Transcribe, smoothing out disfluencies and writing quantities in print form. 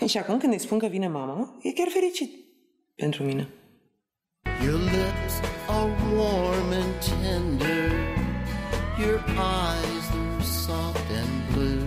Și acum când îi spun că vine mama, e chiar fericit pentru mine. Your lips are warm and tender, your eyes are soft and blue.